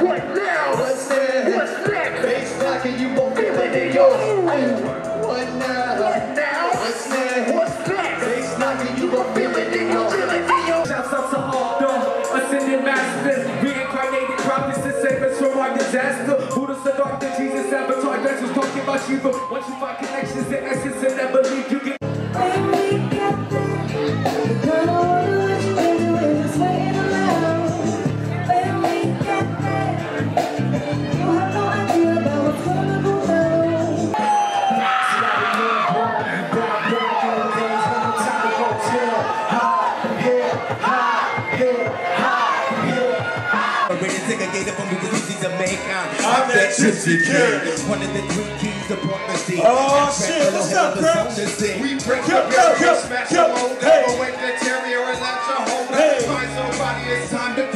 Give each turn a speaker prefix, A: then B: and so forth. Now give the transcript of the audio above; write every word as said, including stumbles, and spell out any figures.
A: What now?
B: What's next?
A: What's next?
B: Bass knocking, you won't feel it in your. What now?
A: What now?
B: What's next?
A: What's next?
B: Bass knocking, you won't feel it in your.
C: Shouts out to all the ascended masters, reincarnated prophets to save us from our disaster. Buddha's the dark that Jesus avatar, that's what's talking about you. But once you find connections, the essence and never leave, you get.
D: When we get there, we're gonna wonder what you can do if it's waiting around. When we get there, you have no idea about what's gonna go down.
E: I'm that gypsy kid.
B: One of the three keys to prophecy.
E: Oh shit, what's up, Grouch?
B: We break
E: Yo,
B: the
E: yo, yo,
B: smash
E: yo,
B: the mold,
E: hey.
B: awake the terrier and let your home.
E: Hey.
B: Find somebody, it's time to